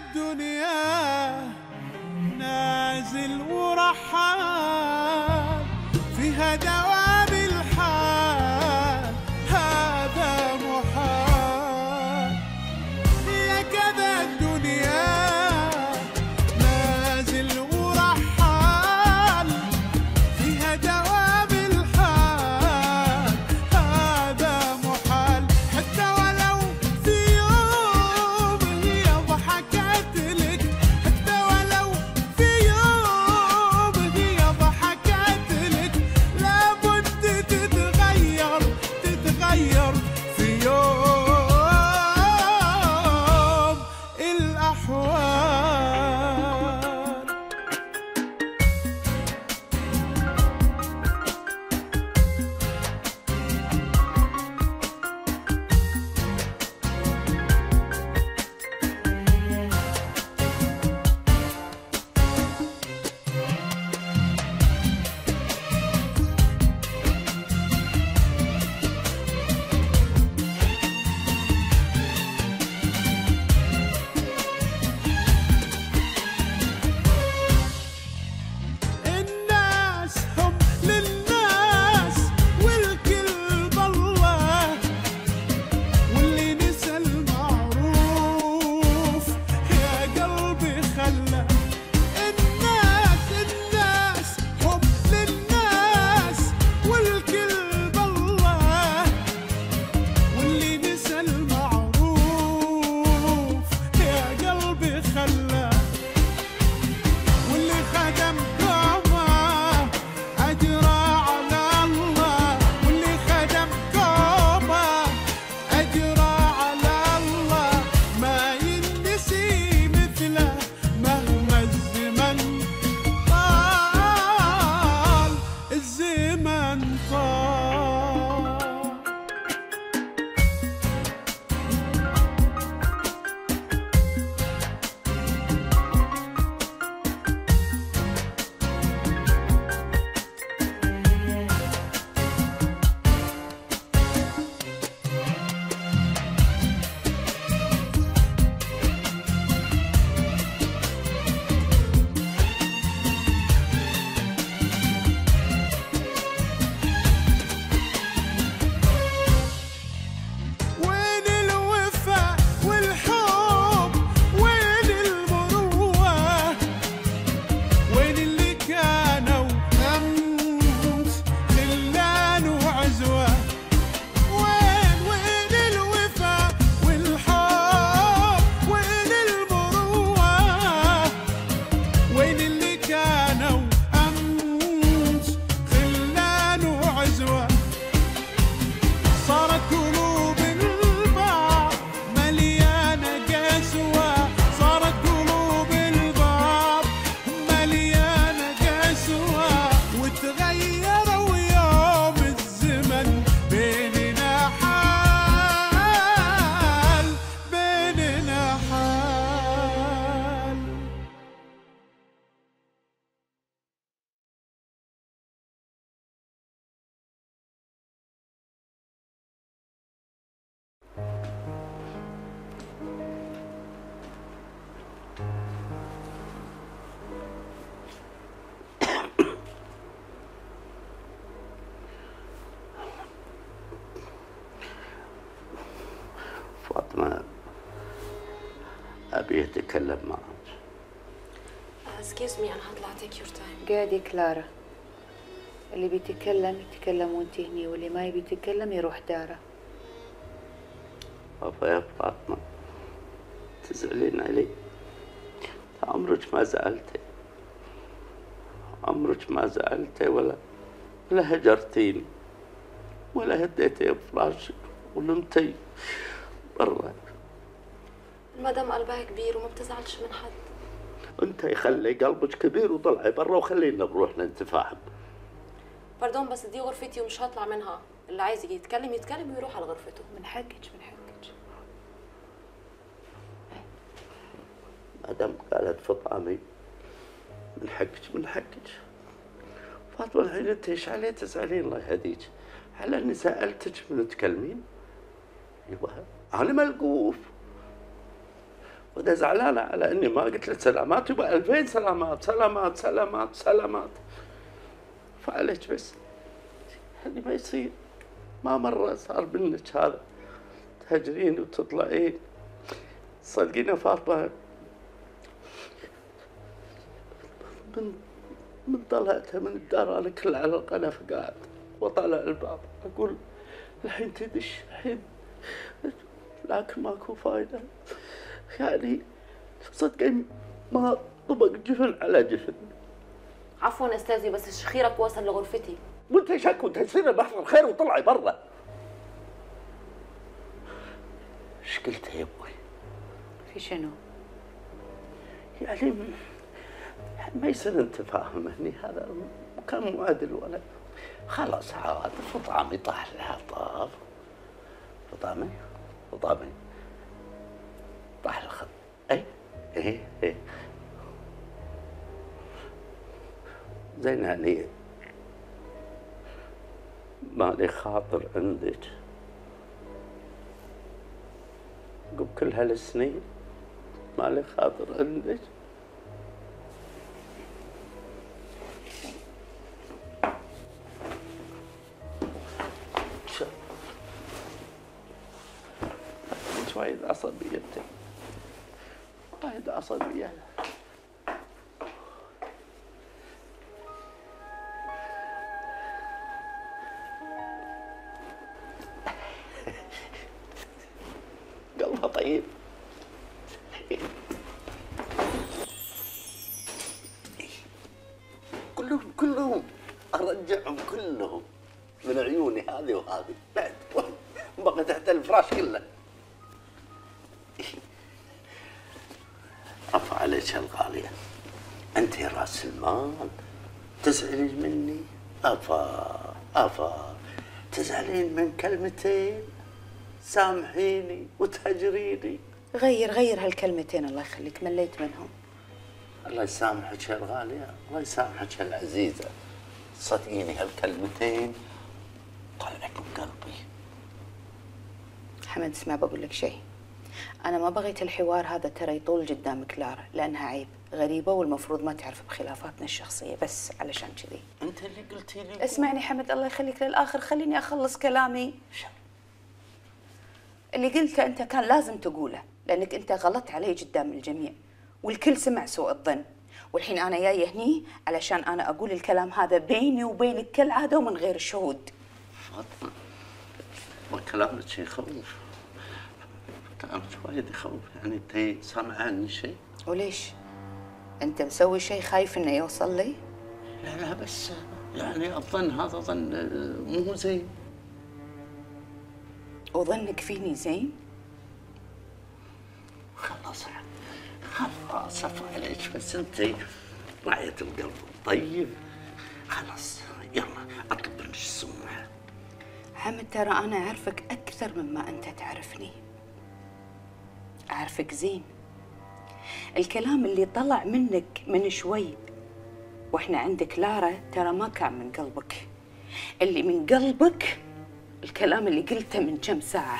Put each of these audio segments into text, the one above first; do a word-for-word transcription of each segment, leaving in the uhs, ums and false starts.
الدنيا نازل ورحال فيها دوام الحال هذا محال. يا كذا الدنيا نازل ورحال فيها دوام الحال هذا محال. حتى ولو في يوم هي ضحكت لك، حتى ولو في يوم هي ضحكت لك، لابد تتغير تتغير في يوم الأحوال. الناس هم للناس والكل بالله، واللي نسى المعروف يا قلبي خلاه. الناس الناس هم للناس والكل بالله، واللي نسى المعروف يا قلبي خلاه. واللي خدم قومه أجرى على الله، واللي خدم قومه أجرى على الله. ما ينسي مثله مهما الزمن طال، الزمن طال. وين الوفا والحب، وين المروة، وين اللي كانوا أمس خلان وعزوة. وين وين الوفا والحب، وين المروة، وين اللي كانوا أمس خلان وعزوة. صارت قلوب البعض مليانة قسوة، صارت قلوب البعض مليانة قسوة. وتغيروا يوم الزمن بيننا حال، بيننا حال. فاطمة أبي أتكلم معك. اكسكيوز مي، انا هطلع تيك يور تايم. قاعدة كلارا، اللي بيتكلم يتكلم وانت هني، واللي ما يبي يتكلم يروح داره. بابا يا فاطمة تزعلين علي؟ عمرك ما زعلتي، عمرك ما زعلتي ولا ولا هجرتيني ولا هديتي بفراشك ونمتي برا. المدام قلبها كبير وما بتزعلش من حد. انت خلي قلبك كبير وطلعي برا وخلينا نروح نتفاهم. باردون، بس دي غرفتي ومش هطلع منها. اللي عايز يجي يتكلم يتكلم ويروح على غرفته. من حقك من حقك. ما دام قالت فطامي من حقك من حقك. فاطمة الحين انت ايش عليه تزعلين الله يهديك؟ على اني سالتك من تكلمين؟ ايوه انا ملقوف وده زعلانة على إني ما قلت له سلامات، يبقى ألفين سلامات سلامات سلامات سلامات. فعليك بس اللي ما يصير، ما مرة صار منك هذا، تهجرين وتطلعين. صدقيني يا فاطمة، من من طلعتها من الدار أنا كل على القناة قاعد وطالع الباب أقول الحين تدش الحين، لكن ماكو فايدة. يعني صدقني ما طبق جفن على جفن. عفوا استاذي، بس الشخيرك وصل لغرفتي. وانت شك وانت تصير بحر الخير وطلعي برا. ايش قلت يا ابوي؟ في شنو؟ يعني ما يصير انت فاهم هني، هذا كان مو عادل ولا خلاص. عاد فطامي طاح لها طاف، فطامي فطامي طاح الخط. اي اي اي زين. يعني مالي خاطر عندك قبل كل هالسنين، مالي خاطر عندك. وايد عصبية انت، وايد عصبية. قلبها طيب. كلهم كلهم ارجعهم كلهم من عيوني هذه وهذه، بعد بقى تحت الفراش كله. عفو عليك يا الغالية، انت راس المال، تزعلين مني؟ افا افا تزعلين من كلمتين؟ سامحيني وتهجريني. غير غير هالكلمتين الله يخليك، مليت منهم. الله يسامحك يا الغالية، الله يسامحك يا العزيزة. صدقيني هالكلمتين طلعت من قلبي. حمد اسمع بقول لك شيء، أنا ما بغيت الحوار هذا ترى يطول قدام كلارا، لأنها عيب غريبة والمفروض ما تعرف بخلافاتنا الشخصية، بس علشان كذي. أنت اللي قلتي لي. اسمعني حمد الله يخليك للآخر، خليني أخلص كلامي. شو اللي قلته أنت كان لازم تقوله، لأنك أنت غلطت علي قدام الجميع والكل سمع سوء الظن، والحين أنا جاية هني علشان أنا أقول الكلام هذا بيني وبينك كالعادة ومن غير شهود. فاطمة وكلامك يخوف، كلامك وايد يخوف. يعني انت سامعة عني شيء؟ وليش؟ انت مسوي شيء خايف انه يوصل لي؟ لا لا بس يعني الظن هذا ظن مو زين. وظنك فيني زين؟ خلاص خلاص عفو عليك، بس انت راعية القلب طيب. خلاص يلا اطلب منك السموحة. حمد ترى انا اعرفك اكثر مما انت تعرفني، اعرفك زين. الكلام اللي طلع منك من شوي واحنا عندك لارا ترى ما كان من قلبك، اللي من قلبك الكلام اللي قلته من كم ساعة.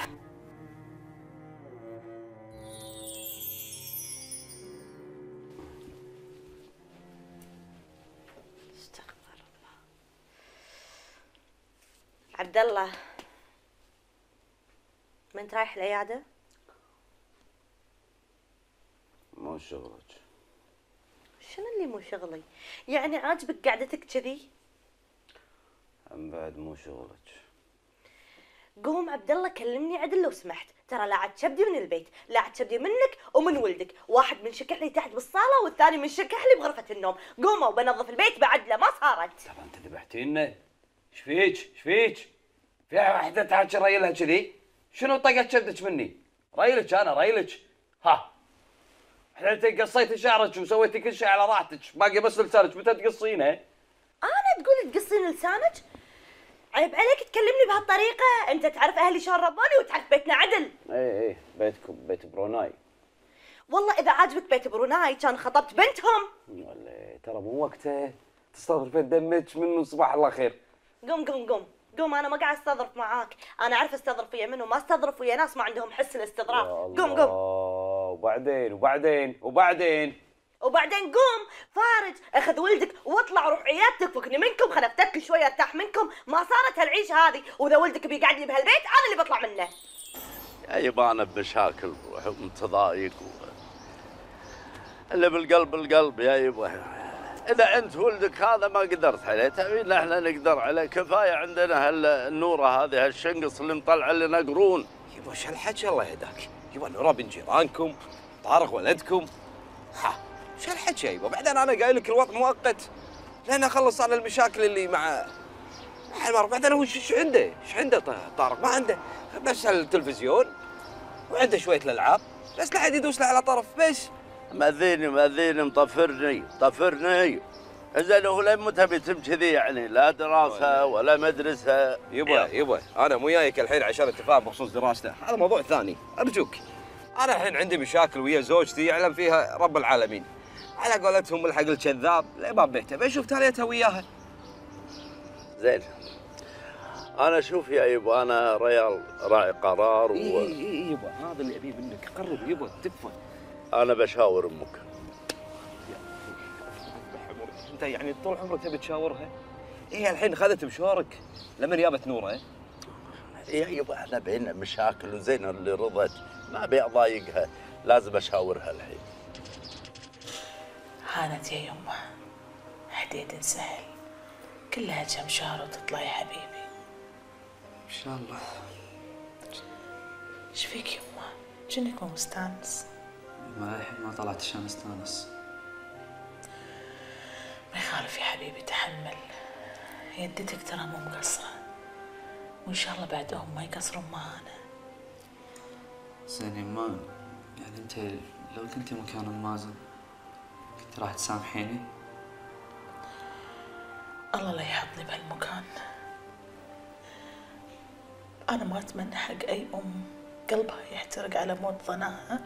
استغفر الله. عبد الله، ما انت رايح العيادة؟ مو شغلك. شنو اللي مو شغلي؟ يعني عاجبك قعدتك كذي؟ هم بعد مو شغلك. قوم عبد الله كلمني عدل لو سمحت، ترى لا عاد كبدي من البيت، لا عاد كبدي منك ومن ولدك، واحد من شكح لي تحت بالصالة والثاني من شكح لي بغرفة النوم، قوموا وبنظف البيت بعدله ما صارت. ترى انت ذبحتينا، ايش فيك؟ ايش فيك؟ في واحدة تحكي ريلها كذي؟ شنو طقت كبدك مني؟ ريلك انا ريلك، ها احنا انت قصيتي شعرك وسويتي كل شيء على راحتك، باقي بس لسانك، متى تقصينه؟ انا تقول تقصين لسانك؟ عيب عليك تكلمني بهالطريقة، انت تعرف اهلي شلون ربوني وتعرف بيتنا عدل. اي اي بيتكم بيت بروناي. والله اذا عاجبك بيت بروناي كان خطبت بنتهم. ولا ترى مو وقته تستظرفين دمك منه صباح الله خير. قوم قوم قوم قوم، انا ما قاعد استظرف معاك، انا اعرف استظرف ويا منو، ما استظرف ويا ناس ما عندهم حس الاستظراف. قوم قوم. وبعدين وبعدين وبعدين وبعدين قوم فارج اخذ ولدك واطلع روح عيادتك، فكني منكم خلفتك شويه ارتاح منكم، ما صارت هالعيشه هذه، واذا ولدك بيقعد لي بهالبيت انا اللي بطلع منه. يا يبا انا بمشاكل ومتضايق و... اللي بالقلب القلب يا يبا. اذا انت ولدك هذا ما قدرت عليه تبين احنا نقدر عليه، كفايه عندنا هالنوره هذه هالشنقص اللي مطلع لنا قرون. يبا وش هالحكي الله يهداك؟ يبا نورا بن جيرانكم، طارق ولدكم. ها وش هالحكي يا يبا؟ بعدين انا قايل لك الوضع مؤقت لين اخلص على المشاكل اللي مع حمار. بعدين هو ايش عنده؟ ايش عنده طارق؟ ما عنده بس التلفزيون وعنده شويه الالعاب بس، لا حد يدوس له على طرف بس. ماذيني ماذيني مطفرني طفرني. زين هو لين متى بيتم كذي يعني؟ لا دراسه ولا مدرسه. يبا يبا انا مو جايك الحين عشان اتفاهم بخصوص دراسته، هذا موضوع ثاني ارجوك. انا الحين عندي مشاكل ويا زوجتي يعلم فيها رب العالمين، على قولتهم الحق الكذاب لباب بيته، بشوف تاليتها وياها. زين انا شوف يا يبا انا ريال راعي قرار و... اي اي يبا هذا اللي ابيه منك، قرب يبا تكفى. انا بشاور امك. انت يعني طول عمرك تبي تشاورها؟ هي الحين خذت مشوارك لمن جابت نوره؟ يا يبا احنا بينا مشاكل وزين اللي رضت ما ابي اضايقها، لازم اشاورها الحين. هانت يا يمه، حديد سهل، كلها كم شهر وتطلع يا حبيبي. ان شاء الله. ايش فيك يمه؟ جنك مو مستانس؟ ما الحين ما طلعت عشان استانس. ما يخالف يا حبيبي، تحمل، يدتك ترى مو مقصرة، وإن شاء الله بعدهم ما يقصرون معانا. زين يما، يعني أنت لو كنتي مكان مازن كنت راح تسامحيني؟ الله لا يحطني بهالمكان. أنا ما أتمنى حق أي أم قلبها يحترق على موت ظناها.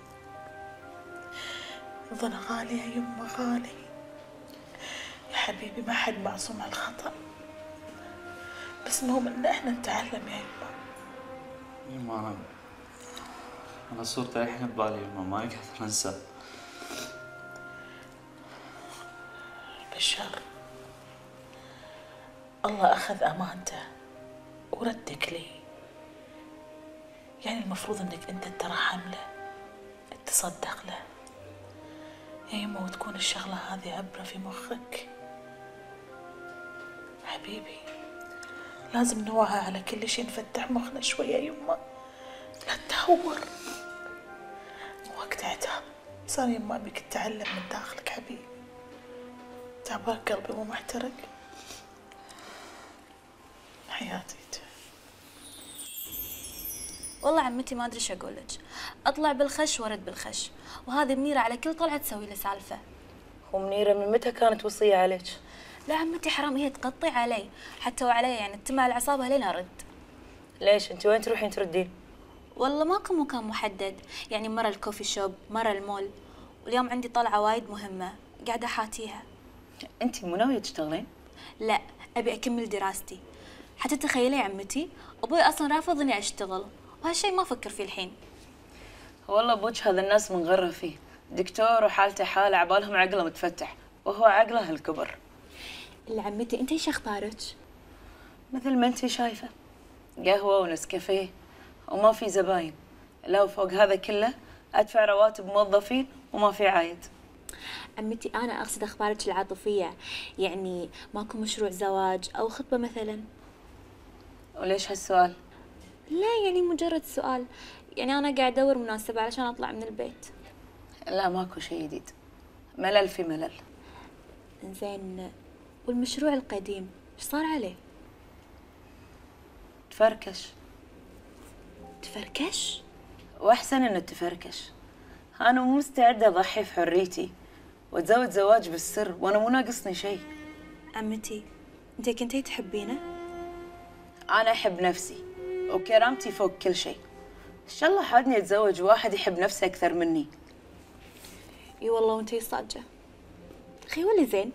ظنا غالي يا يما، غالي يا حبيبي، ما حد معصوم على الخطأ، بس المهم ان احنا نتعلم يا يما. يما انا صورتي الحين ببالي يما، ما يقدر انسى. بشر الله اخذ امانته وردك لي، يعني المفروض انك انت ترحم له، تصدق له يا يما، وتكون الشغلة هذه عبرة في مخك. حبيبي لازم نوعى على كل شيء، نفتح مخنا شوية يما، لا تهور. وقت عتاب صار يما ابيك تتعلم من داخلك حبيبي. تعبان قلبي مو محترق. حياتي والله عمتي ما ادري ايش اقول لك، اطلع بالخش وارد بالخش، وهذه منيره على كل طلعه تسوي لي سالفه. ومنيره من متى كانت وصيه عليك؟ لا عمتي حرام، هي تقطع علي حتى وعلي يعني تتم على اعصابها لين ارد. ليش انت وين تروحين تردين؟ والله ماكو مكان محدد، يعني مره الكوفي شوب مره المول، واليوم عندي طلعه وايد مهمه قاعده حاتيها. انت مو ناويه تشتغلين؟ لا ابي اكمل دراستي. حتى تخيلي يا عمتي ابوي اصلا رافض اني اشتغل، وهالشيء ما افكر فيه الحين. والله ابوك هذا الناس من غره فيه، دكتور وحالته حاله، عبالهم عقله متفتح وهو عقله هالكبر. اللي عمتي انت ايش اخبارك؟ مثل ما انت شايفه، قهوه ونسكافيه وما في زباين، لا وفوق هذا كله ادفع رواتب موظفين وما في عايد. عمتي انا اقصد اخبارك العاطفيه، يعني ماكو مشروع زواج او خطبه مثلا؟ وليش هالسؤال؟ لا يعني مجرد سؤال، يعني انا قاعد ادور مناسبه علشان اطلع من البيت. لا ماكو شيء جديد، ملل في ملل. زين والمشروع القديم ايش صار عليه؟ تفركش. تفركش؟ واحسن انه تفركش. انا مو مستعده اضحي في حريتي واتزوج زواج بالسر وانا مو ناقصني شيء. عمتي انت كنتي تحبينه؟ انا احب نفسي وكرامتي فوق كل شيء. ان شاء الله حادني اتزوج واحد يحب نفسه اكثر مني. اي والله وانتي صادقه. اخي ولا زين.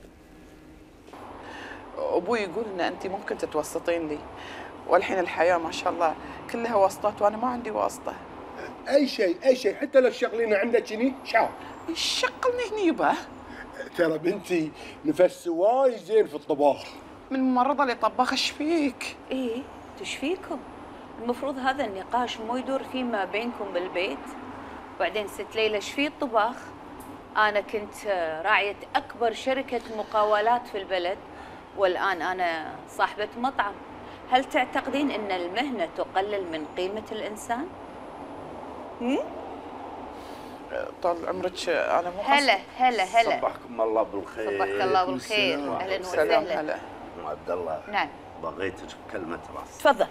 ابوي يقول ان انت ممكن تتوسطين لي، والحين الحياه ما شاء الله كلها واسطات وانا ما عندي واسطه. اي شيء اي شيء، حتى لو تشغلينه عندك هني شاف. شغلني هني يبا. ترى بنتي نفس وايد زين في الطباخ. من الممرضة اللي طباخ ايش فيك؟ ايه ايش فيكم؟ المفروض هذا النقاش مو يدور فيما بينكم بالبيت. وبعدين ست ليلى ايش في الطباخ؟ انا كنت راعية اكبر شركة مقاولات في البلد، والان انا صاحبة مطعم. هل تعتقدين ان المهنة تقلل من قيمة الانسان؟ هم؟ طال عمرك انا مو هلا هلا هلا. صبحكم الله بالخير. صبحك الله بالخير. اهلا وسهلا. هلا. ام عبد الله. نعم. بغيتك بكلمة راس. تفضل.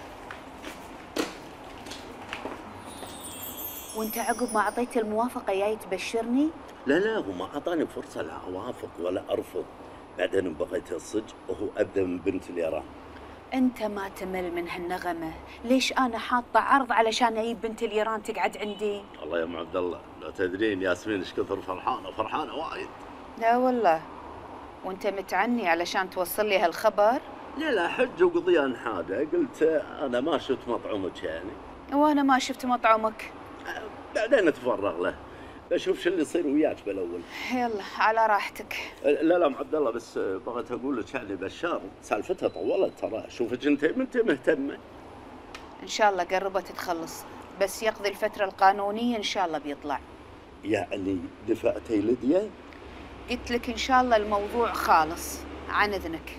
وانت عقب ما اعطيت الموافقة جاي تبشرني؟ لا لا هو ما اعطاني فرصة لا اوافق ولا ارفض. بعدين بغيت الصج وهو ابدا من بنت اليران. انت ما تمل من هالنغمة، ليش انا حاطة عرض علشان اجيب بنت اليران تقعد عندي؟ والله يا ام عبد الله لو تدرين ياسمين ايش كثر فرحانة فرحانة وايد. لا والله. وانت متعني علشان توصل لي هالخبر؟ لا لا حج وقضيان حاجة، قلت انا ما شفت مطعمك يعني. وانا ما شفت مطعمك. بعدين اتفرغ له، بشوف شو اللي يصير وياك بالاول. يلا على راحتك. لا لا ام عبد الله بس بغيت اقول لك يعني بشار سالفتها طولت ترى، شوفك انت انت مهتمه. ان شاء الله قربت تخلص، بس يقضي الفتره القانونيه ان شاء الله بيطلع. يعني دفعتي ليديا؟ قلت لك ان شاء الله الموضوع خالص، عن اذنك.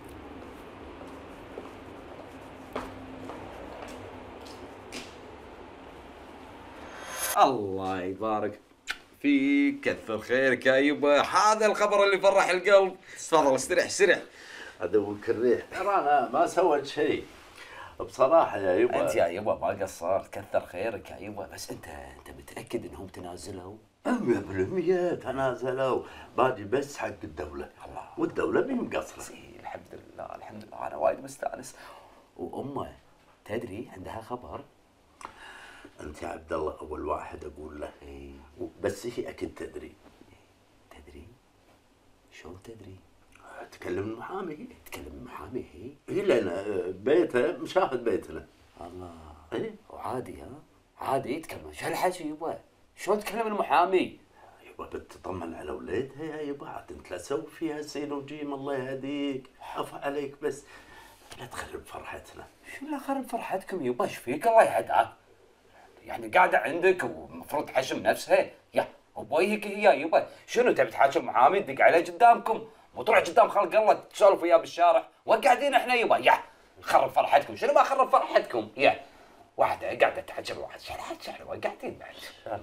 الله يبارك فيك، كثر خيرك يا يبا، هذا الخبر اللي فرح القلب. تفضل استريح استريح. عدوك الريح. ترى انا ما سويت شيء بصراحه يا يبا. انت يا يبا ما قصرت، كثر خيرك يا يبا، بس انت انت متاكد انهم تنازلوا؟ مية بالمية تنازلوا، باقي بس حق الدوله. الله. والدوله مين مقصره؟ الحمد لله الحمد لله، انا وايد مستانس. وامه تدري عندها خبر؟ انت يا عبد الله اول واحد اقول له. اي بس هي اكيد تدري. تدري؟ شلون تدري؟ تكلم المحامي. تكلم المحامي هي؟ اي لان بيته مشاهد بيتنا. الله. اي وعادي ها؟ عادي يتكلم، شو هالحكي يبا؟ شلون تكلم المحامي؟ يبا بتطمن على ولادها يا يبا، عاد انت لا تسوي فيها سين وجيم الله يهديك، عفا عليك بس لا تخرب فرحتنا. شو اللي خرب فرحتكم يبا؟ ايش فيك الله يهداك؟ يعني قاعده عندك ومفروض تحشم نفسها، يا وبوجهك هي يبا، شنو تبي تحاكم محامي تدق عليه قدامكم؟ مو تروح قدام خلق الله تسولف وياه بالشارع، وقاعدين احنا يبا، يا خرب فرحتكم، شنو ما خرب فرحتكم؟ يا واحده قاعده تحكي واحد شحال شحال قاعدين بعد.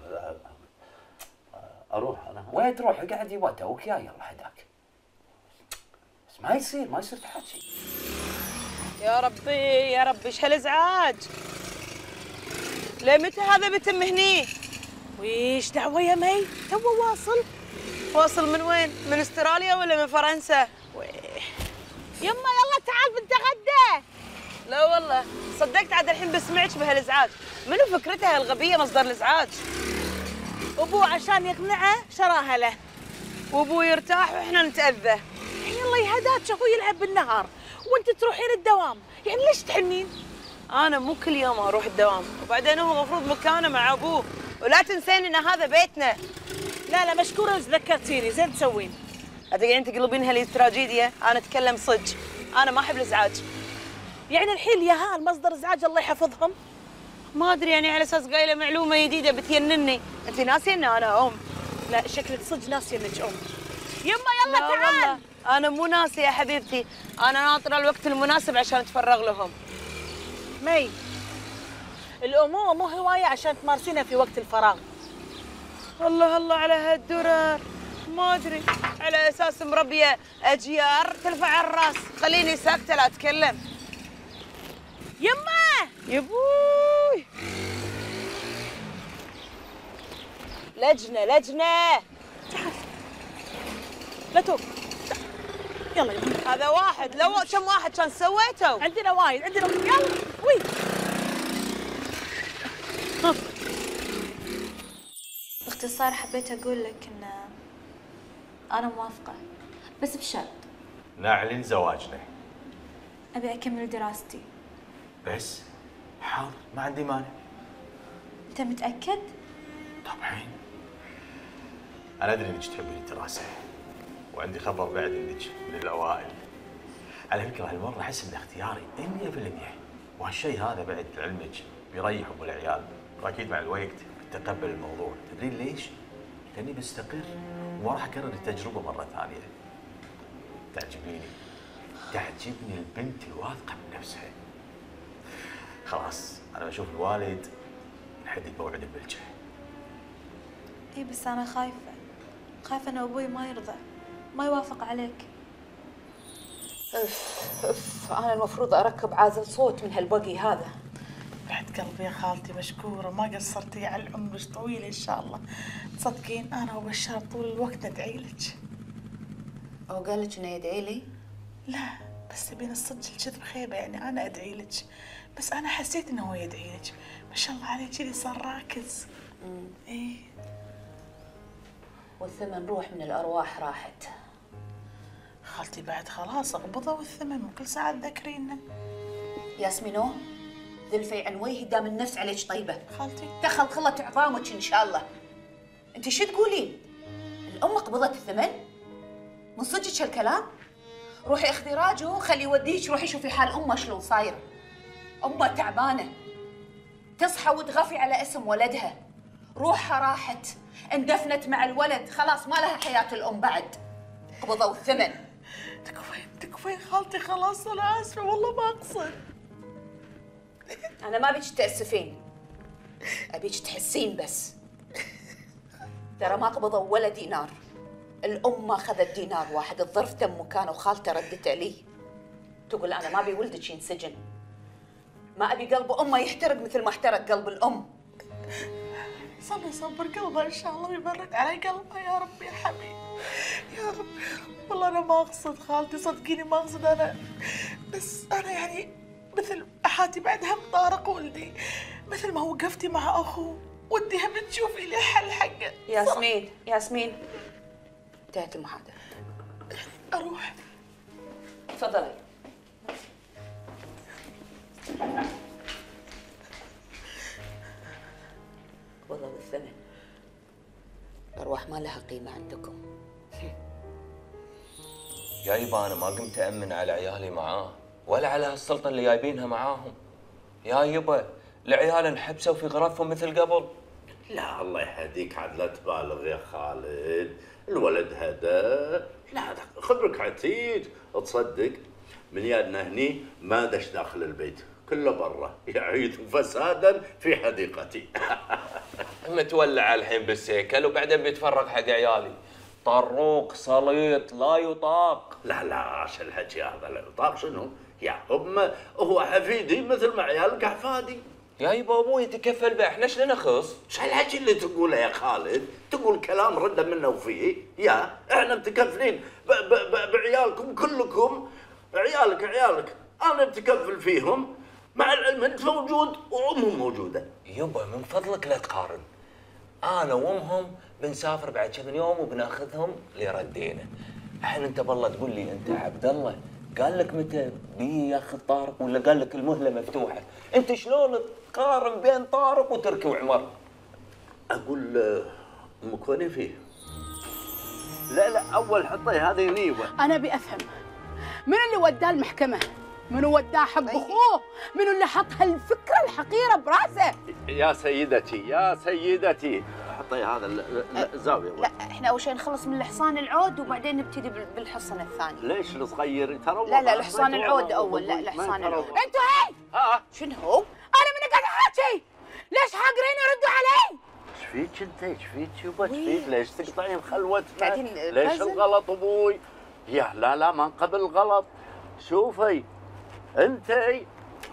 اروح انا. وين تروح؟ قاعد يبا توك يا يلا هداك. بس ما يصير ما يصير تحكي. يا ربي يا ربي ايش هالازعاج؟ لمتى هذا بيتم هني؟ ويش دعوه يا مي؟ تو واصل؟ واصل من وين؟ من استراليا ولا من فرنسا؟ ويه. يما يلا تعال بنتغدى. لا والله صدقت عاد الحين بسمعك بهالازعاج، منو فكرتها الغبيه مصدر الازعاج؟ ابوه عشان يقنعه شراها له، وابوه يرتاح واحنا نتاذى. يلا يهداك اخوي يلعب بالنهار وانت تروحين الدوام، يعني ليش تحنين؟ انا مو كل يوم اروح الدوام، وبعدين هو المفروض مكانه مع ابوه، ولا تنسين ان هذا بيتنا. لا لا مشكوره ذكرتيني، زين تسوين. تقعدين تقلبين هالتراجيديا، انا اتكلم صدق، انا ما احب الازعاج. يعني الحين اليهال مصدر ازعاج الله يحفظهم؟ ما ادري يعني على اساس قايله معلومه جديده بتجنني، انت ناسيه ان انا ام. لا شكلك صدق ناسيه انك ام. يما يلا تعال. والله انا مو ناسيه يا حبيبتي، انا ناطره الوقت المناسب عشان اتفرغ لهم. مي الامومه مو هوايه عشان تمارسينها في وقت الفراغ. الله الله على هالدرر، ما ادري على اساس مربيه اجيار ترفع الراس، خليني ساكته لا اتكلم. يما يبوي لجنه لجنه. تعال لا توك، يلا يلا. هذا واحد، لو كم واحد كان سويته؟ عندنا وايد عندنا وايد. يلا وي. باختصار حبيت اقول لك ان انا موافقه بس بشرط. نعلن زواجنا. ابي اكمل دراستي. بس حاضر ما عندي مانع. انت متاكد؟ طبعا. انا ادري انك تحبين الدراسه، وعندي خبر بعد انك من الاوائل. على فكره هالمره احس ان اختياري مية بالمية، وهالشيء هذا بعد لعلمك بيريح ام العيال، واكيد مع الوقت بتتقبل الموضوع. تدرين ليش؟ لاني بستقر وما راح اكرر التجربه مره ثانيه. تعجبيني، تعجبني البنت الواثقه من نفسها. خلاص انا بشوف الوالد نحدد موعد ببلجه. اي بس انا خايفه خايفه ان ابوي ما يرضى، ما يوافق عليك. اف اف انا المفروض اركب عازل صوت من هالبقي هذا. بعد قلبي يا خالتي مشكوره، ما قصرتي على العمر طويل ان شاء الله. تصدقين انا وبشار طول الوقت ندعي لك. او قال لك انه يدعي لي؟ لا بس تبين الصدق الكذب خيبه، يعني انا ادعي لك، بس انا حسيت انه هو يدعي لك. ما شاء الله عليه كذي صار راكز. امم ايه. والثمن روح من الارواح راحت. خالتي بعد خلاص اقبضوا الثمن، مو كل ساعه تذكرينا. ياسمينو ذلفي عن وجهي دام النفس عليك طيبه. خالتي دخل خلت عظامك ان شاء الله. انت شو تقولين؟ الام قبضت الثمن؟ من صدقك هالكلام؟ روحي اخذي راجو خلي يوديك، روحي شوفي حال امه شلون صايره. امه تعبانه، تصحى وتغفي على اسم ولدها، روحها راحت، اندفنت مع الولد، خلاص ما لها حياه الام بعد. قبضوا الثمن. تكفين تكفين خالتي خلاص، انا اسفه والله ما اقصد. انا ما ابيك تاسفين، ابيك تحسين بس. ترى ما قبضوا ولا دينار، الام ما اخذت دينار واحد، الظرف تم مكانه وخالته ردت عليه تقول انا ما ابي ولدك ينسجن، ما ابي قلب امه يحترق مثل ما احترق قلب الام. صلي صبر قلبها ان شاء الله ويبرد علي قلبها يا رب يا حبيبي يا رب. والله انا ما اقصد خالتي، صدقيني ما اقصد انا، بس انا يعني مثل احاتي بعد هم طارق ولدي، مثل ما وقفتي مع اخوه ودي هم تشوفي لي حل حقه. ياسمين ياسمين انتهت المحاضرة، اروح. تفضلي. قبضوا الثمن، الارواح ما لها قيمه عندكم. يا يبا انا ما قمت امن على عيالي معاه ولا على هالسلطه اللي جايبينها معاهم. يا يبا العيال انحبسوا في غرفهم مثل قبل. لا الله يهديك عاد لا تبالغ يا خالد، الولد هذا لا خبرك عتيد، تصدق من يادنا هني ما دش داخل البيت، كله برا يعيث فسادا في حديقتي. متولع الحين بالسيكل وبعدين بيتفرق حق عيالي. طروق سليط لا يطاق. لا لا شو الحكي هذا لا يطاق شنو؟ يا أم هو حفيدي مثل ما عيالك أحفادي. يا يبا ابوي يتكفل به، احنا ايش لنا خص؟ شو الحكي اللي تقوله يا خالد؟ تقول كلام رده منه وفيه، يا احنا متكفلين بعيالكم كلكم، عيالك عيالك، انا متكفل فيهم مع العلم انت موجود وامهم موجوده. يبا من فضلك لا تقارن. انا وامهم بنسافر بعد كم يوم وبناخذهم لردينا. الحين انت بالله تقول لي انت عبد الله قال لك متى بي ياخذ طارق ولا قال لك المهله مفتوحه؟ انت شلون تقارن بين طارق وتركي وعمر؟ اقول ام كوني فيه. لا لا اول حطي هذه نيوه. انا ابي افهم من اللي وداه المحكمه؟ منو وداه حق اخوه؟ منو اللي حط هالفكره الحقيره براسه؟ يا سيدتي يا سيدتي حطي هذا الزاويه. لا احنا اول شيء نخلص من الحصان العود وبعدين نبتدي بالحصن الثاني. ليش الصغير ترى؟ لا لا الحصان العود اول، لا الحصان العود. انتوا هاي ها شنو هو؟ انا من قاعد احكي، ليش حاقرين يردوا علي؟ ايش فيك انت؟ ايش فيك يبا؟ ايش فيك؟ ليش تقطعين خلوتنا؟ قاعدين ليش الغلط ابوي؟ يا لا لا ما نقبل الغلط. شوفي انتي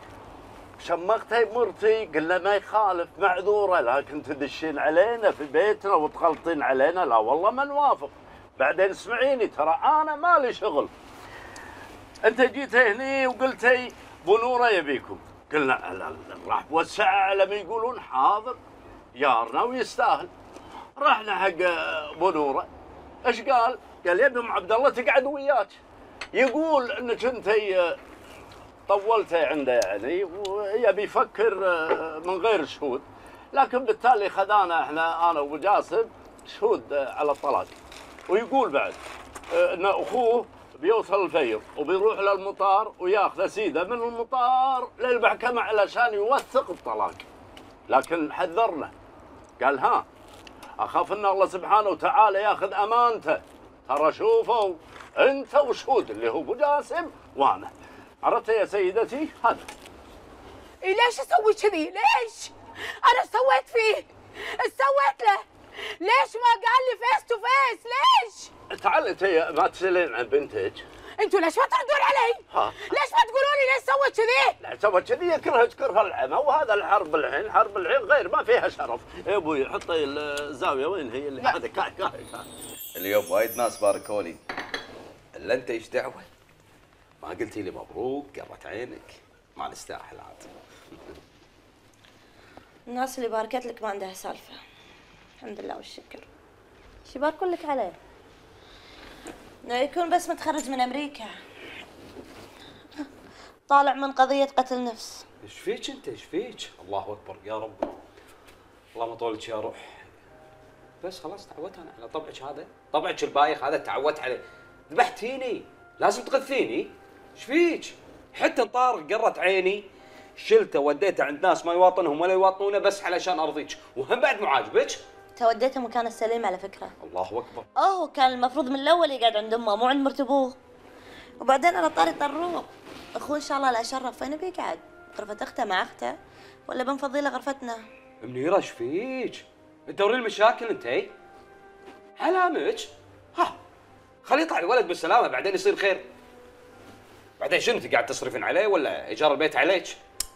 شمختي مرتي قلنا ما يخالف معذوره، لكن تدشين علينا في بيتنا وتغلطين علينا، لا والله ما نوافق. بعدين اسمعيني ترى انا مالي شغل. انت جيتي هني وقلتي بنوره يبيكم، قلنا لا لا راح بوسع على ما يقولون حاضر يارنا ويستاهل. رحنا حق بنوره، ايش قال؟ قال يبي ام عبد الله تقعد وياك، يقول انك انتي طولتي عنده يعني ويبي يفكر من غير شهود، لكن بالتالي خذانا احنا انا وابو جاسم شهود على الطلاق. ويقول بعد ان اخوه بيوصل الفيض وبيروح للمطار وياخذ سيده من المطار للمحكمه علشان يوثق الطلاق. لكن حذرنا قال ها اخاف ان الله سبحانه وتعالى ياخذ امانته. ترى شوفوا انت وشهود اللي هو ابو جاسم وانا. عرفت يا سيدتي هذا. إيه ليش اسوي كذي؟ ليش؟ انا ايش سويت فيه؟ ايش سويت له؟ ليش ما قال لي فيس تو فيس؟ ليش؟ تعال انت ما تسالين عن بنتك. انتوا ليش ما تردون علي؟ ها ليش ما تقولوا لي ليش سويت كذي؟ لا سوت كذي يكرهك كره العمى وهذا الحرب الحين حرب الحين غير ما فيها شرف. يا ابوي حطي الزاويه وين هي اللي هذا كاي كاي كاي. اليوم وايد ناس باركوا لي الا انت ايش دعوه؟ ما قلتي لي مبروك قرت عينك ما نستاهل عاد. الناس اللي باركت لك ما عندها سالفه. الحمد لله والشكر. شو يباركون لك عليه؟ انه يكون بس متخرج من امريكا طالع من قضيه قتل نفس. ايش فيك انت ايش فيك؟ الله اكبر يا رب الله ما طولك يا روح. بس خلاص تعودت انا على طبعك هذا، طبعك البايخ هذا تعودت عليه. ذبحتيني لازم تغثيني. ايش فيك؟ حتى طارق قرت عيني شلته وديته عند ناس ما يواطنهم ولا يواطنونه بس علشان ارضيك، وهم بعد مو عاجبك؟ توديته مكان السليم على فكره. الله اكبر. اوه كان المفروض من الاول يقعد عند امه مو عند مرت ابوه. وبعدين على طاري طروق اخوه ان شاء الله لا شرف وين بيقعد؟ غرفه اخته مع اخته ولا بنفضي له غرفتنا؟ منيره ايش فيك؟ تدورين المشاكل انت اي؟ علامك؟ ها خليه يطلع الولد بالسلامه بعدين يصير خير. بعدين شنو انت قاعد تصرفين عليه ولا ايجار البيت عليك؟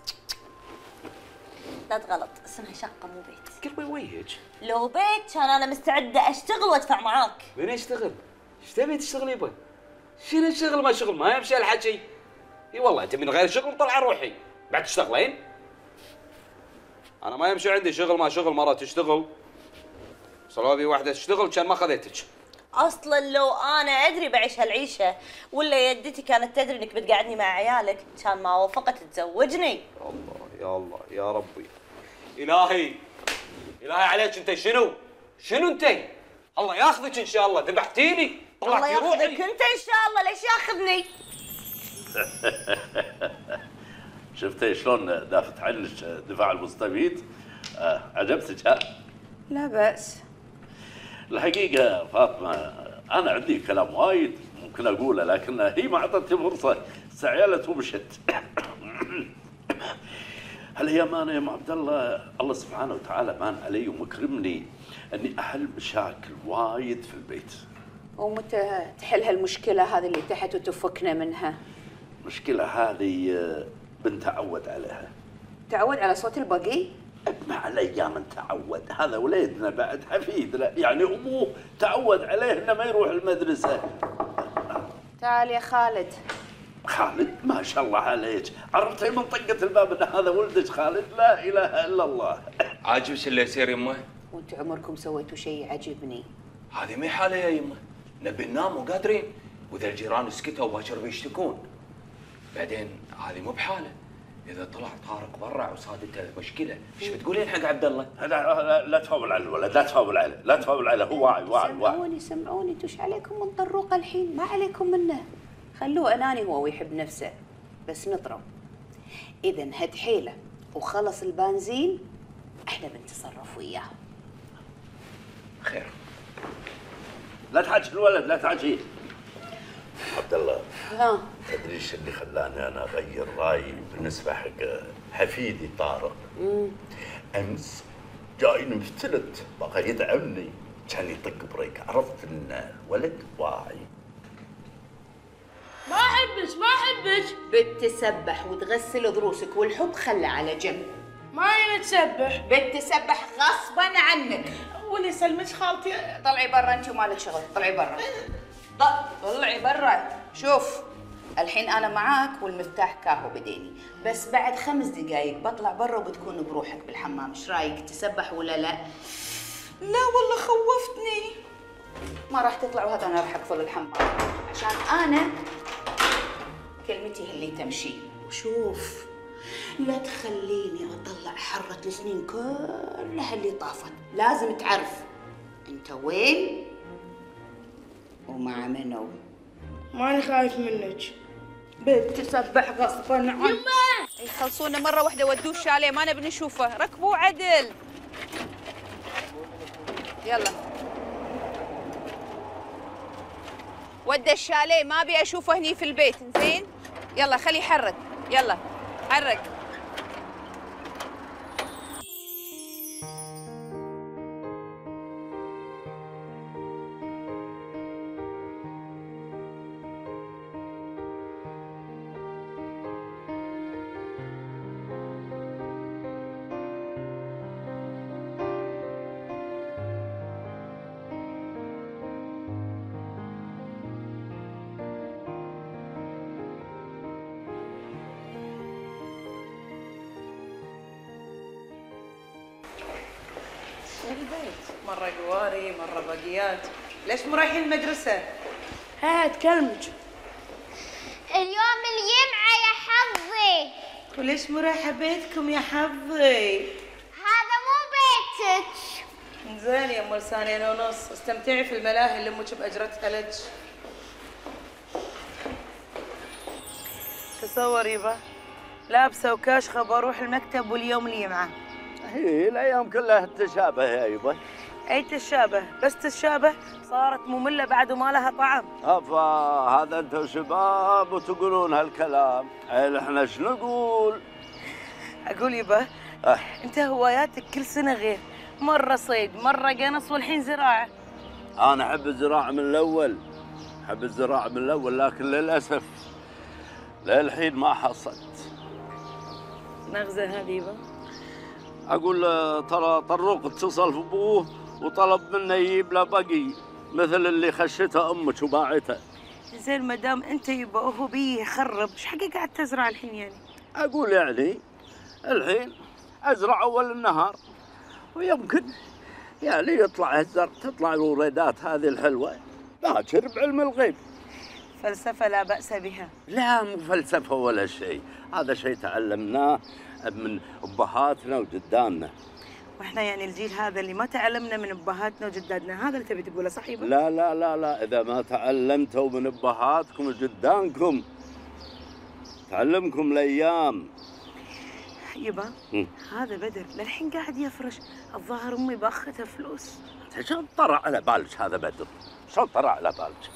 لا تغلط اسمها شقه مو بيت. قلبي ويهك. لو بيت كان انا مستعده اشتغل وادفع معاك. وين اشتغل؟ ايش تبي تشتغلي يبا؟ شنو الشغل ما شغل ما يمشي الحكي. اي والله انت من غير شغل طلع روحي بعد تشتغلين؟ انا ما يمشي عندي شغل ما شغل مره تشتغل. صلوبي واحده تشتغل كان ما خذيتك. اصلا لو انا ادري بعيش هالعيشه ولا يدتي كانت تدري انك بتقعدني مع عيالك كان ما وافقت تزوجني. يا الله يا الله يا ربي الهي الهي عليك انت شنو؟ شنو انت؟ الله ياخذك ان شاء الله ذبحتيني طلعتي روحي. الله ياخذك انت ان شاء الله ليش ياخذني؟ شفتي شلون دافت عنك دفاع المستفيد؟ آه عجبتك ها؟ لا بأس. الحقيقة فاطمة أنا عندي كلام وايد ممكن أقوله لكن هي ما أعطتني فرصة استعجلت ومشت. هل هي أمانة يا أم عبد الله؟ الله سبحانه وتعالى مان علي ومكرمني أني أحل مشاكل وايد في البيت. ومتى تحل هالمشكلة هذه اللي تحت وتفكنا منها؟ المشكلة هذه بنتعود عليها. تعود على صوت البقي؟ مع الايام نتعود، هذا وليدنا بعد حفيدنا يعني ابوه تعود عليه انه ما يروح المدرسه. تعال يا خالد. خالد ما شاء الله عليك، عرفتي من طقه الباب ان هذا ولدك خالد؟ لا اله الا الله. عاجبك اللي يصير يمه؟ وانتم عمركم سويتوا شيء عجبني. هذه ما حاله يا يمه، نبي ننام وقادرين، واذا الجيران سكتوا باكر بيشتكون. بعدين هذه مو بحاله، إذا طلع طارق برا وصادته مشكلة، ايش بتقولين حق عبد الله؟ لا لا تفاول على الولد، لا تفاول عليه، لا تفاول عليه، هو واعي واعي واعي. سمعوني سمعوني، انتوا ايش عليكم من طروق الحين؟ ما عليكم منه. خلوه اناني هو ويحب نفسه، بس نضرب. إذا انهد حيله وخلص البنزين احنا بنتصرف وياه. خير. لا تحكي الولد، لا تحكي. عبد الله ها تدري ايش اللي خلاني انا اغير رايي بالنسبه حق حفيدي طارق؟ امم امس جايني مفتلت بغى يدعمني كان يطق بريك، عرفت ان الولد واعي. ما احبك ما احبك. بتسبح وتغسل ضروسك والحب خله على جنب. ما يتسبح. بتسبح غصبا عنك. واللي يسلمك خالتي. طلعي برا انت ومالك شغل، طلعي برا. طلعي برا. شوف الحين انا معاك والمفتاح كاهو بديني، بس بعد خمس دقايق بطلع برا وبتكون بروحك بالحمام. ايش رايك؟ تسبح ولا لا؟ لا والله خوفتني. ما راح تطلع وهذا انا راح اقفل الحمام عشان انا كلمتي هي اللي تمشي. وشوف لا تخليني اطلع حرة السنين كلها اللي طافت. لازم تعرف انت وين ومع منو. ماني خايف منك. بنت تسبح غصبا عنك. يما يخلصونا مرة واحدة ودوه الشاليه، ما نبي نشوفه. ركبوه عدل. يلا ودى الشاليه، ما ابي اشوفه هني في البيت. زين يلا خليه يحرك. يلا حرك. البيت مرة قواري مرة باقيات. ليش مو رايحين المدرسة؟ ها تكلمك. اليوم الجمعة يا حظي. وليش مو رايحة بيتكم يا حظي؟ هذا مو بيتك. زين يا ام لسانين ونص، استمتعي في الملاهي اللي امك باجرتها لك. تصور يبا لابسة وكاشخة بروح المكتب واليوم الجمعة. هي الايام كلها تشابه يا يبا. اي تشابه، بس تشابه صارت مملة بعد وما لها طعم. افا هذا انتم شباب وتقولون هالكلام، عيل احنا ايش نقول؟ اقول يبا أه. انت هواياتك كل سنة غير، مرة صيد، مرة قنص، والحين زراعة. انا احب الزراعة من الاول، احب الزراعة من الاول، لكن للاسف للحين ما حصلت. نغزة هذه يبا. اقول ترى طروق اتصل في ابوه وطلب منه يجيب له بقي مثل اللي خشته امك وباعته. زين ما دام انت يبا وهو بيه يخرب، ايش حقك قاعد تزرع الحين يعني؟ اقول يعني الحين ازرع اول النهار ويمكن يعني يطلع الزرع، تطلع الوريدات هذه الحلوه، باكر بعلم الغيب. فلسفه لا باس بها. لا مو فلسفه ولا شيء، هذا شيء تعلمناه من ابهاتنا وجدادنا. واحنا يعني الجيل هذا اللي ما تعلمنا من ابهاتنا وجدادنا، هذا اللي تبي تقوله صح يبا؟ لا لا لا لا، اذا ما تعلمتوا من ابهاتكم وجدانكم تعلمكم الايام. يبا م. هذا بدر للحين قاعد يفرش، الظاهر امي باخذها فلوس. شلون طرى على بالك هذا بدر؟ شلون طرى على بالك؟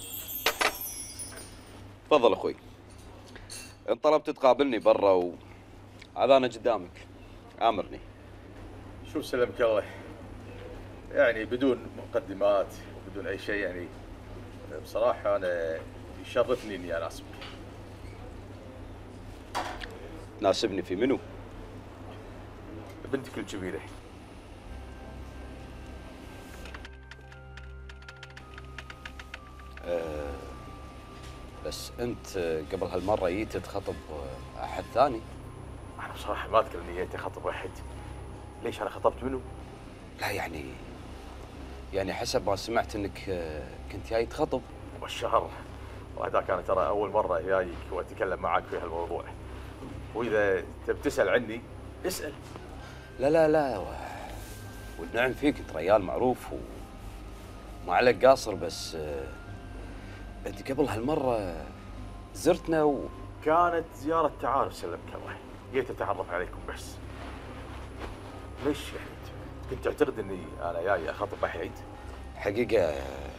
تفضل اخوي. ان طلبت تقابلني برا و هذا انا قدامك، امرني. شو سلمك الله، يعني بدون مقدمات بدون اي شيء، يعني بصراحه انا يشرفني اني اناسبك. تناسبني في منو؟ بنتك الكبيره. أه بس انت قبل هالمره جيت تخطب احد ثاني. انا بصراحه ما اذكر اني جيت اخطب احد. ليش انا خطبت منه؟ لا يعني يعني حسب ما سمعت انك كنت جاي تخطب. والشهر وهذاك انا ترى اول مره جايك واتكلم معك في هالموضوع، واذا تبي تسال عني اسال. لا لا لا والنعم فيك، انت ريال معروف وما عليك قاصر، بس انت قبل هالمره زرتنا و... كانت زياره تعارف سلمك الله، جيت اتعرف عليكم بس. ليش يعني كنت تعتقد اني انا جاي اخاطب احد؟ حقيقه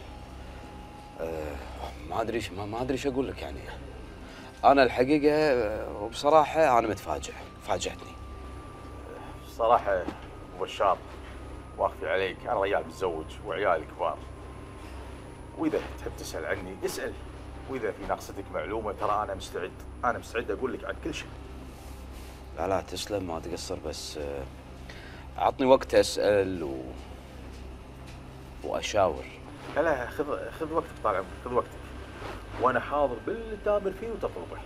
أه ما ادري ما, ما ادري ايش اقول لك يعني. انا الحقيقه وبصراحه انا متفاجئ، فاجأتني. صراحه ابو بشار واخفي عليك، انا رجال متزوج وعيالي كبار، واذا تحب تسال عني اسال، واذا في ناقصتك معلومه ترى انا مستعد، انا مستعد اقول لك عن كل شيء. لا لا تسلم ما تقصر، بس اعطني وقت اسال و... واشاور. لا لا خذ خذ وقتك طال عمرك، خذ وقتك، وانا حاضر باللي تامر فيه وتطلبه.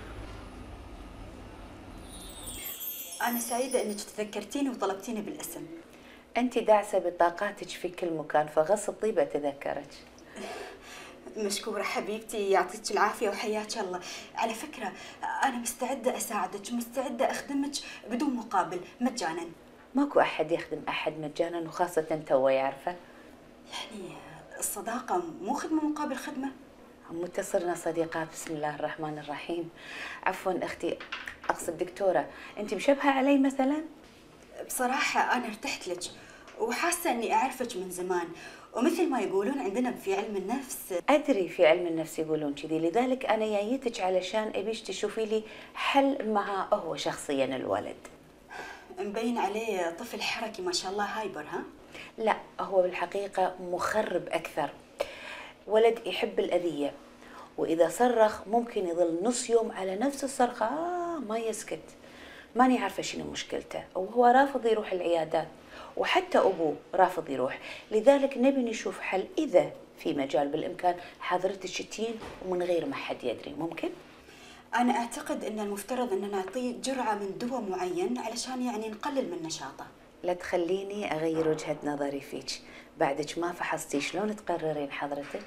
انا سعيده انك تذكرتيني وطلبتيني بالاسم. انت داعسه بطاقاتك في كل مكان، فغصب طيبه تذكرك. مشكورة حبيبتي، يعطيك العافية وحياك الله. على فكرة أنا مستعدة أساعدك، مستعدة أخدمك بدون مقابل مجانا. ماكو أحد يخدم أحد مجانا، وخاصة تو يعرفه. يعني الصداقة مو خدمة مقابل خدمة؟ متى صرنا صديقات؟ بسم الله الرحمن الرحيم. عفوا أختي، أقصد دكتورة، أنت مشبهة علي مثلا؟ بصراحة أنا ارتحت لك وحاسة أني أعرفك من زمان، ومثل ما يقولون عندنا في علم النفس. أدري في علم النفس يقولون كذي، لذلك أنا جايتك علشان أبيش تشوفي لي حل معه هو شخصيا الولد. مبين عليه طفل حركي ما شاء الله، هايبر ها؟ لا، هو بالحقيقة مخرب أكثر، ولد يحب الأذية، وإذا صرخ ممكن يظل نص يوم على نفس الصرخة آه ما يسكت. ماني عارفة شنو مشكلته، وهو رافض يروح العيادات، وحتى أبوه رافض يروح. لذلك نبي نشوف حل، إذا في مجال بالإمكان حضرتك تشتين ومن غير ما حد يدري. ممكن؟ أنا أعتقد أن المفترض أن نعطيه جرعة من دواء معين علشان يعني نقلل من نشاطه. لا تخليني أغير وجهة نظري فيك، بعدك ما فحصتي، شلون تقررين حضرتك؟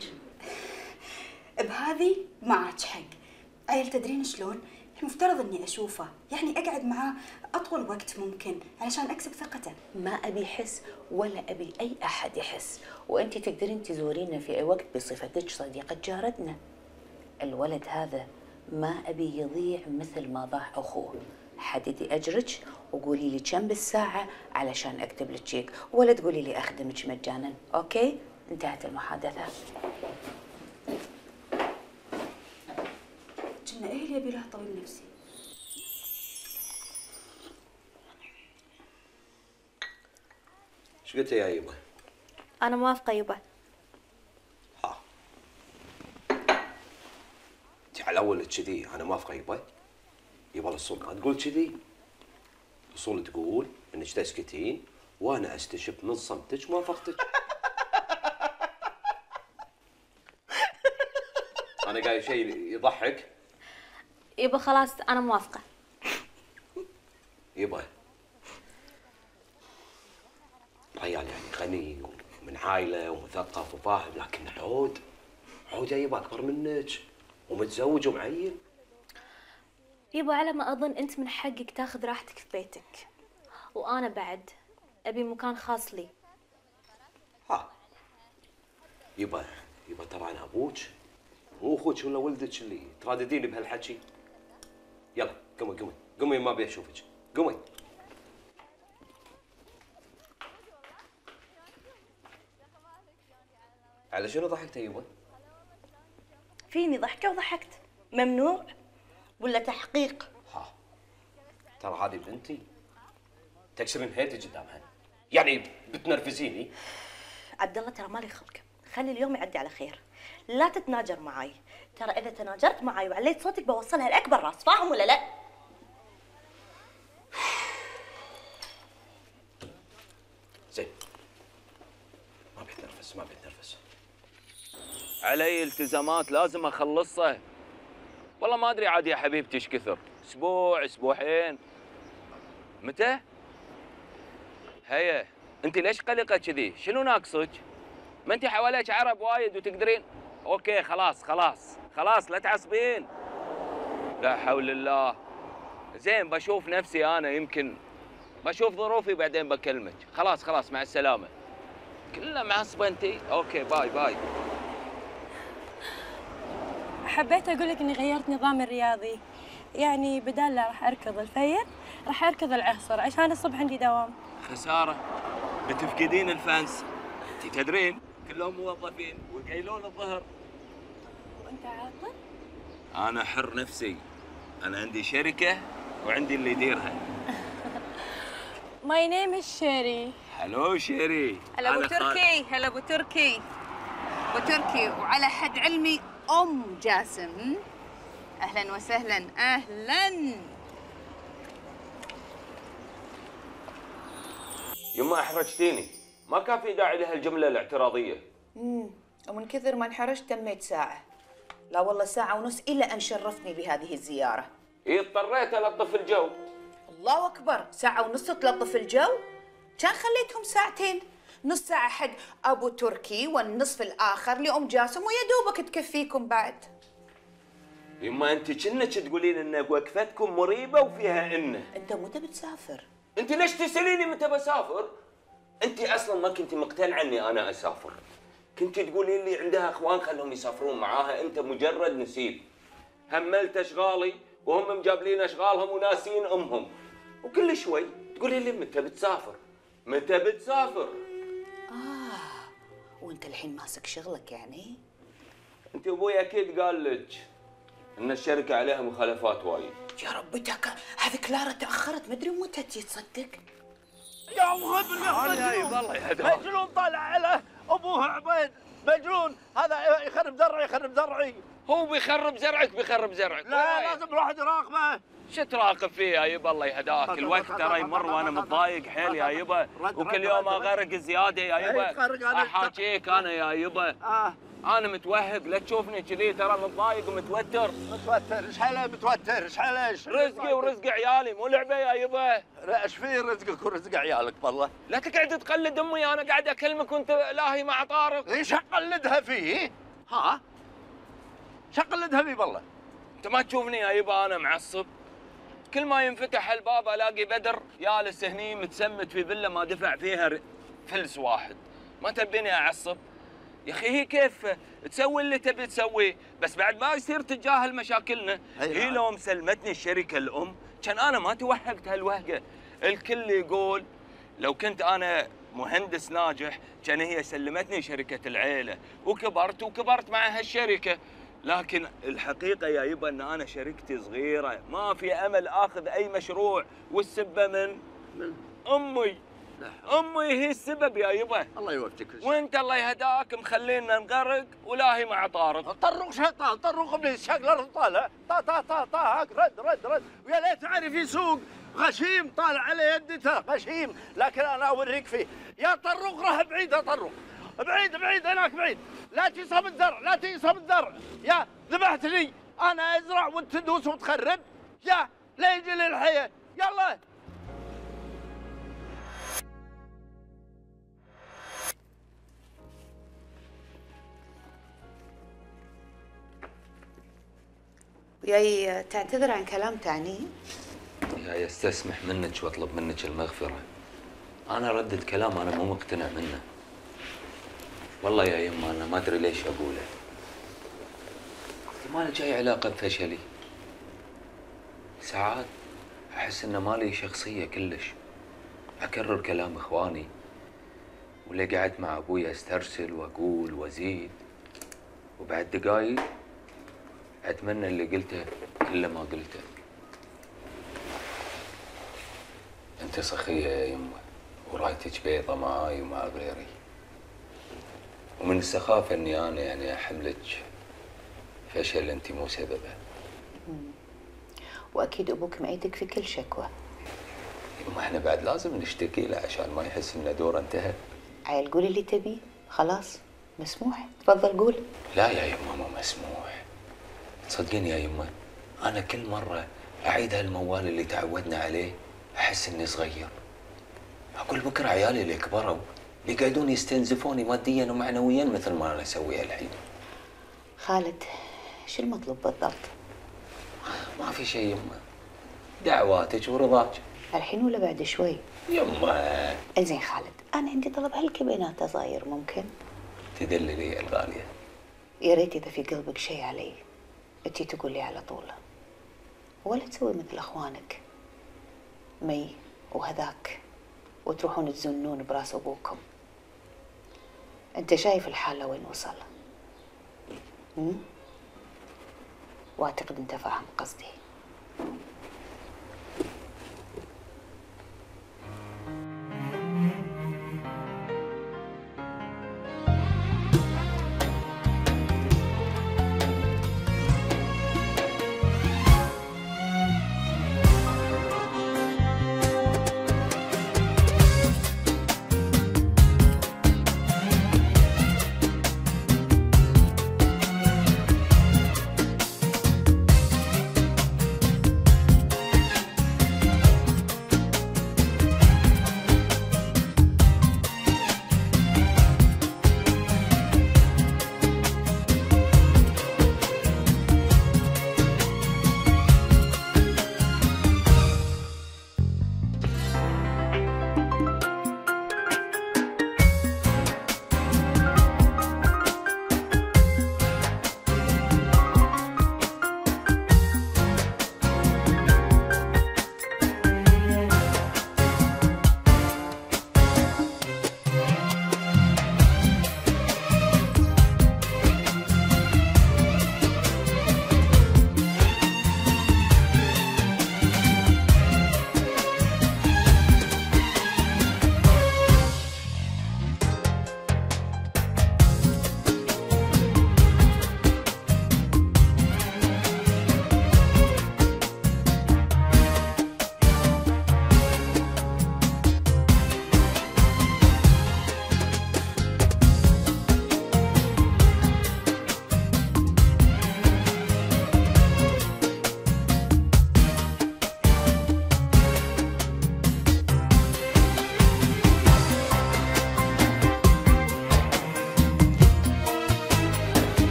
بهذه معك حق. عيل تدرين شلون؟ المفترض اني اشوفه، يعني اقعد معاه اطول وقت ممكن علشان اكسب ثقته. ما ابي يحس ولا ابي اي احد يحس، وانت تقدرين تزورينا في اي وقت بصفتك صديقة جارتنا. الولد هذا ما ابي يضيع مثل ما ضاع اخوه. حددي اجرك وقولي لي كم بالساعة علشان اكتب لك شيك، ولا تقولي لي اخدمك مجانا. اوكي؟ انتهت المحادثة. كنا ايه اللي يبي له طبيب نفسي؟ ايش قلت يا يبا؟ انا موافقه يبا. انت على اول كذي انا موافقه يبا. يبا الاصول ما تقول كذي. الاصول تقول انك تسكتين وانا استشف من صمتك موافقتك. انا قايل شيء يضحك. يبا خلاص انا موافقه. يبا ريال يعني غني ومن عائله ومثقف وفاهم، لكن عود عود يا يبا اكبر منك ومتزوج ومعين. يبا على ما اظن انت من حقك تاخذ راحتك في بيتك، وانا بعد ابي مكان خاص لي. ها يبا يبا ترى انا ابوك مو اخوك ولا ولدك اللي تراددين بهالحكي. يلا قومي قومي قومي، ما ابي اشوفك، قومي. على شنو ضحكت يا يبا؟ فيني ضحكه وضحكت، ممنوع ولا تحقيق؟ ها ترى هذه بنتي تكسرين هيتي قدامها، يعني بتنرفزيني. عبد الله ترى مالي خلق، خلي اليوم يعدي على خير، لا تتناجر معاي، ترى اذا تناجرت معاي وعليت صوتك بوصلها لاكبر راس، فاهم ولا لا؟ زين ما بيتنرفز ما بيتنرفز. علي التزامات لازم اخلصها. والله ما ادري عاد يا حبيبتي ايش كثر، اسبوع اسبوعين متى؟ هيا انت ليش قلقه كذي؟ شنو ناقصك؟ ما انت حواليك عرب وايد وتقدرين. اوكي خلاص خلاص خلاص لا تعصبين. لا حول الله. زين بشوف نفسي انا، يمكن بشوف ظروفي بعدين بكلمك. خلاص خلاص مع السلامه. كلها معصبه انت. اوكي باي باي. حبيت اقول لك اني غيرت نظامي الرياضي، يعني بدال لا راح اركض الفير راح اركض العصر عشان الصبح عندي دوام. خساره بتفقدين الفانس. انت تدرين كلهم موظفين ويقيلون الظهر. وانت عاطل؟ انا حر نفسي، انا عندي شركه وعندي اللي يديرها. ماي نيم از شيري. هلو شيري. هلا ابو تركي، هلا ابو تركي. ابو تركي، وعلى حد علمي ام جاسم. اهلا وسهلا اهلا. يما احرجتيني، ما كان في داعي لهالجمله الاعتراضيه. امم ومن كثر ما انحرجت تميت ساعه. لا والله ساعه ونص الا ان شرفتني بهذه الزياره. اي اضطريت الطف الجو. الله اكبر، ساعه ونص تلطف الجو؟ كان خليتهم ساعتين. نص ساعة حق أبو تركي والنصف الآخر لأم جاسم ويا دوبك تكفيكم بعد. يما انت كنك تقولين ان وقفتكم مريبه وفيها انه. أنت متى بتسافر؟ انت ليش تساليني متى بسافر؟ انت اصلا ما كنت مقتنعه اني انا اسافر. كنت تقولين لي عندها اخوان خلهم يسافرون معاها، انت مجرد نسيب. هملت اشغالي وهم مجابلين اشغالهم وناسين امهم. وكل شوي تقولين لي متى بتسافر؟ متى بتسافر؟ آه وأنت الحين ماسك شغلك يعني؟ انت ابوي اكيد قال لك ان الشركه عليها مخالفات وايد. يا ربي تك هذه كلارا تأخرت مدري متى تجي تصدق. يا مهبل يا مجنون مجنون طالع على ابوه عبيد مجنون هذا يخرب زرعي يخرب زرعي. هو بيخرب زرعك بيخرب زرعك. لا لازم الواحد يراقبه. شو تراقب فيه يا يبا الله يهداك؟ الوقت ترى يمر وانا متضايق حيل يا يبا، وكل يوم اغرق زياده يا يبا. احاكيك انا يا يبا. انا متوهق لا تشوفني كذي ترى متضايق ومتوتر. متوتر ايش حاله متوتر ايش حاله ايش؟ رزقي ورزق عيالي مو لعبه يا يبا. ايش في رزقك ورزق عيالك والله؟ لا تقعد تقلد امي انا قاعد اكلمك وانت لاهي مع طارق. ايش اقلدها فيه؟ ها؟ ايش اقلدها فيه والله؟ انت ما تشوفني يا يبا انا معصب؟ كل ما ينفتح الباب الاقي بدر جالس هني متسمت في فيلا ما دفع فيها فلس واحد. ما تبيني اعصب؟ يا اخي هي كيف تسوي اللي تبي تسويه، بس بعد ما يصير تتجاهل مشاكلنا. هي لو مسلمتني الشركه الام كان انا ما توهقت هالوهقه. الكل يقول لو كنت انا مهندس ناجح كان هي سلمتني شركه العيله وكبرت وكبرت مع هالشركه. لكن الحقيقه يا يبا ان انا شركتي صغيره ما في امل اخذ اي مشروع، والسبه من؟ من امي. امي هي السبب يا يبا. الله يوفقك. وانت الله يهداك مخلينا نغرق ولاهي مع طارق. طروق شيطان طروق ابليس شق الارض طالع طا طا طا طا رد رد رد ويا ليت عارف يسوق غشيم طالع على يدته غشيم. لكن انا اوريك فيه يا طروق راح بعيد يا طروق بعيد بعيد هناك بعيد. لا تصاب الزرع لا تصاب الزرع يا ذبحتني انا ازرع وانت تدوس وتخرب يا لا يجي لي الحياه يلا. وياي تعتذر عن كلام تعني؟ يا استسمح منك واطلب منك المغفره. انا ردت كلام انا مو مقتنع منه. والله يا يما انا ما ادري ليش اقوله. ما له جاي علاقه بفشلي. ساعات احس ان ما لي شخصيه كلش. اكرر كلام اخواني ولا قعدت مع ابوي استرسل واقول وازيد، وبعد دقايق اتمنى اللي قلته كله ما قلته. انت سخيه يا يمه ورايتك بيضه معاي ومع غيري، ومن السخافه اني انا يعني احملك فشل انت مو سببه. واكيد ابوك مأيدك في كل شكوى. يما احنا بعد لازم نشتكي له عشان ما يحس ان دوره انتهى. عيل قول اللي تبيه خلاص مسموح تفضل قول. لا يا يما مو مسموح. تصدقين يا يما انا كل مره اعيد هالموال اللي تعودنا عليه احس اني صغير. اقول بكره عيالي اللي كبروا بيقعدون يستنزفوني ماديا ومعنويا مثل ما انا اسويها الحين. خالد شو المطلوب بالضبط؟ ما في شيء يما، دعواتك ورضاك. الحين ولا بعد شوي؟ يما انزين خالد انا عندي طلب هالكبينات صاير ممكن؟ تدللي يا الغاليه. يا ريت اذا في قلبك شيء علي انتي تقول لي على طول، ولا تسوي مثل اخوانك مي وهذاك وتروحون تزنون براس ابوكم. انت شايف الحاله وين وصل. امم واعتقد انت فاهم قصدي.